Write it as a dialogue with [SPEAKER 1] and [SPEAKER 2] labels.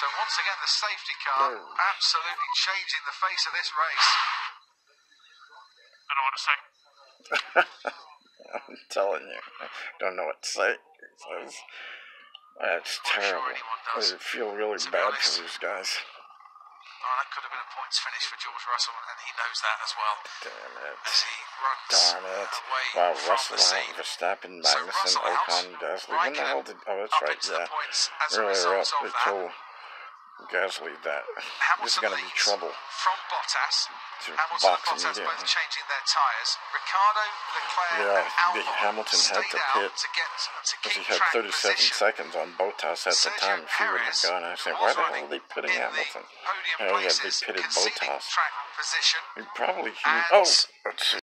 [SPEAKER 1] So once again, the safety car absolutely changing the face of this race.
[SPEAKER 2] I don't know what to say.
[SPEAKER 3] I'm telling you, I don't know what to say. That's terrible. I feel really bad for these guys.
[SPEAKER 1] Oh, that could have been a points finish for George Russell, and he knows that as well.
[SPEAKER 3] Damn it.
[SPEAKER 1] As he runs away
[SPEAKER 3] Wow,
[SPEAKER 1] from
[SPEAKER 3] Russell
[SPEAKER 1] the scene.
[SPEAKER 3] Verstappen,
[SPEAKER 1] So
[SPEAKER 3] Magnussen,
[SPEAKER 1] Russell
[SPEAKER 3] Ocon,
[SPEAKER 1] out,
[SPEAKER 3] Gasly. When the hell did... Oh, that's
[SPEAKER 1] up
[SPEAKER 3] right,
[SPEAKER 1] into
[SPEAKER 3] yeah.
[SPEAKER 1] the points as a
[SPEAKER 3] Really
[SPEAKER 1] result
[SPEAKER 3] up.
[SPEAKER 1] of
[SPEAKER 3] They
[SPEAKER 1] that.
[SPEAKER 3] told Gasly that this is going to be
[SPEAKER 1] Hamilton
[SPEAKER 3] trouble.
[SPEAKER 1] from Bottas.
[SPEAKER 3] To
[SPEAKER 1] Hamilton
[SPEAKER 3] box
[SPEAKER 1] and Bottas
[SPEAKER 3] immediately.
[SPEAKER 1] both changing their tyres. Ricardo, Leclerc, and Albon
[SPEAKER 3] Hamilton had to
[SPEAKER 1] stayed
[SPEAKER 3] pit
[SPEAKER 1] out to
[SPEAKER 3] because
[SPEAKER 1] keep
[SPEAKER 3] he had
[SPEAKER 1] track
[SPEAKER 3] 37
[SPEAKER 1] position.
[SPEAKER 3] seconds on Bottas at the
[SPEAKER 1] Sergio
[SPEAKER 3] time. If he wouldn't have
[SPEAKER 1] Perez,
[SPEAKER 3] gone, I said,
[SPEAKER 1] who
[SPEAKER 3] why
[SPEAKER 1] was
[SPEAKER 3] the hell
[SPEAKER 1] running
[SPEAKER 3] are they pitting
[SPEAKER 1] in
[SPEAKER 3] Hamilton?
[SPEAKER 1] the podium
[SPEAKER 3] Oh yeah, they
[SPEAKER 1] places,
[SPEAKER 3] pitted
[SPEAKER 1] conceding
[SPEAKER 3] Bottas.
[SPEAKER 1] track position.
[SPEAKER 3] He probably...
[SPEAKER 1] And
[SPEAKER 3] Oh, let's see.